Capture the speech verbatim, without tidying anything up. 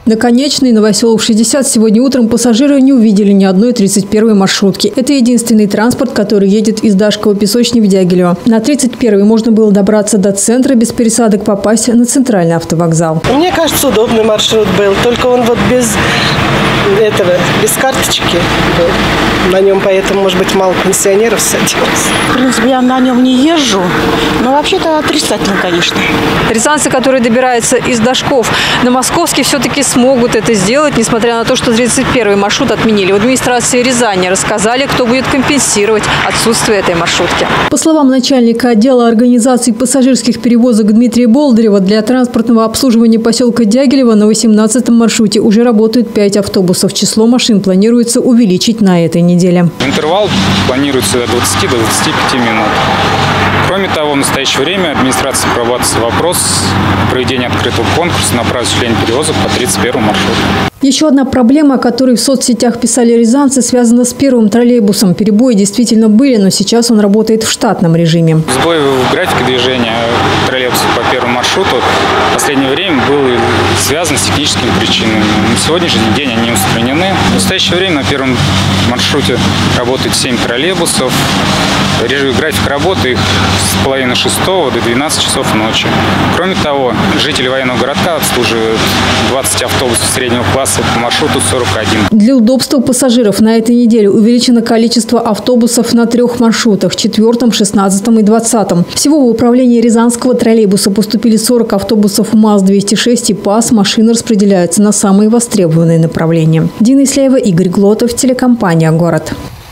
На Конечной, Новоселов шестьдесят, сегодня утром пассажиры не увидели ни одной тридцать первой маршрутки. Это единственный транспорт, который едет из Дашково-Песочной в Дягилево. На тридцать первой можно было добраться до центра, без пересадок попасть на центральный автовокзал. Мне кажется, удобный маршрут был, только он вот без этого, без карточки был на нем, поэтому, может быть, мало пенсионеров садилось. В принципе, я на нем не езжу, но вообще-то отрицательно, конечно. Рязанцы, которые добираются из Дашков на Московский, все-таки смогут это сделать, несмотря на то, что тридцать первый маршрут отменили. В администрации Рязани рассказали, кто будет компенсировать отсутствие этой маршрутки. По словам начальника отдела организации пассажирских перевозок Дмитрия Болдырева, для транспортного обслуживания поселка Дягилево на восемнадцатом маршруте уже работают пять автобусов. Число машин планируется увеличить на этой неделе. Интервал планируется от двадцати до двадцати пяти минут. Кроме того, в настоящее время администрация прорабатывает вопрос проведения открытого конкурса на право осуществления перевозок по тридцать первому маршруту. Еще одна проблема, о которой в соцсетях писали рязанцы, связана с первым троллейбусом. Перебои действительно были, но сейчас он работает в штатном режиме. Сбой в графике движения троллейбусов по первому маршруту в последнее время был связан с техническими причинами. На сегодняшний день они устранены. В настоящее время на первом маршруте работает семь троллейбусов. График работы их с половины шестого до двенадцати часов ночи. Кроме того, жители военного городка обслуживают двадцать автобусов среднего класса по маршруту сорок один. Для удобства пассажиров на этой неделе увеличено количество автобусов на трех маршрутах – четвертом, шестнадцатом и двадцатом. Всего в управление Рязанского троллейбуса поступили сорок автобусов МАЗ двести шесть и ПАЗ. Машины распределяются на самые востребованные направления. Дина Исляева, Игорь Глотов, телекомпания «Город».